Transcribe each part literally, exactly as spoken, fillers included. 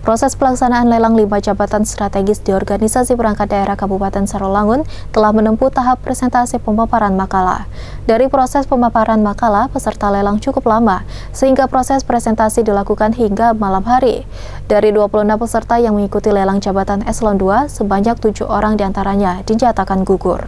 Proses pelaksanaan lelang lima jabatan strategis di Organisasi Perangkat Daerah Kabupaten Sarolangun telah menempuh tahap presentasi pemaparan makalah. Dari proses pemaparan makalah, peserta lelang cukup lama, sehingga proses presentasi dilakukan hingga malam hari. Dari dua puluh enam peserta yang mengikuti lelang jabatan Eselon dua, sebanyak tujuh orang diantaranya dinyatakan gugur.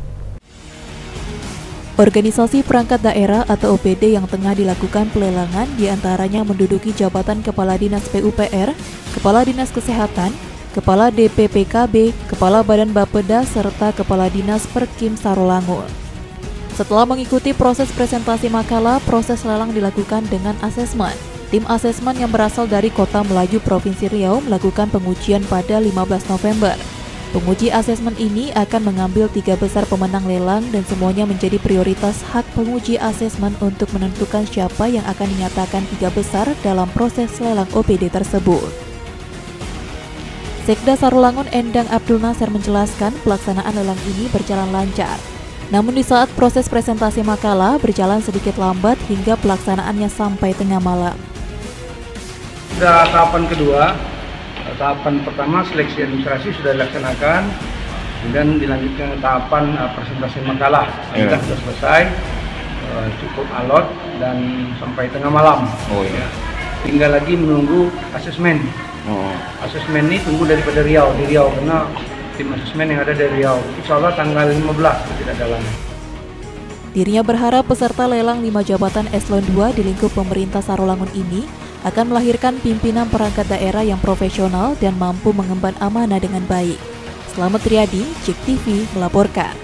Organisasi Perangkat Daerah atau O P D yang tengah dilakukan pelelangan diantaranya menduduki jabatan Kepala Dinas P U P R, Kepala Dinas Kesehatan, Kepala D P P K B, Kepala Badan Bapeda, serta Kepala Dinas Perkim Sarolangun. Setelah mengikuti proses presentasi makalah, proses lelang dilakukan dengan asesmen. Tim asesmen yang berasal dari Kota Melaju Provinsi Riau melakukan pengujian pada lima belas November. Penguji asesmen ini akan mengambil tiga besar pemenang lelang dan semuanya menjadi prioritas hak penguji asesmen untuk menentukan siapa yang akan dinyatakan tiga besar dalam proses lelang O P D tersebut. Sekda Sarolangun Endang Abdul Nasir menjelaskan pelaksanaan lelang ini berjalan lancar. Namun di saat proses presentasi makalah berjalan sedikit lambat hingga pelaksanaannya sampai tengah malam. Sudah tahapan kedua. Tahapan pertama seleksi administrasi sudah dilaksanakan, kemudian dilanjutkan tahapan uh, presentasi makalah. Sudah sudah selesai, uh, cukup alot dan sampai tengah malam. Oh iya. Tinggal lagi menunggu asesmen. Oh. Asesmen ini tunggu daripada Riau, di Riau karena tim asesmen yang ada dari Riau. Insya Allah tanggal lima belas tidak jalan. Dirinya berharap peserta lelang lima jabatan Eselon dua di lingkup pemerintah Sarolangun ini akan melahirkan pimpinan perangkat daerah yang profesional dan mampu mengemban amanah dengan baik. Slamet Riyadi, Cek T V melaporkan.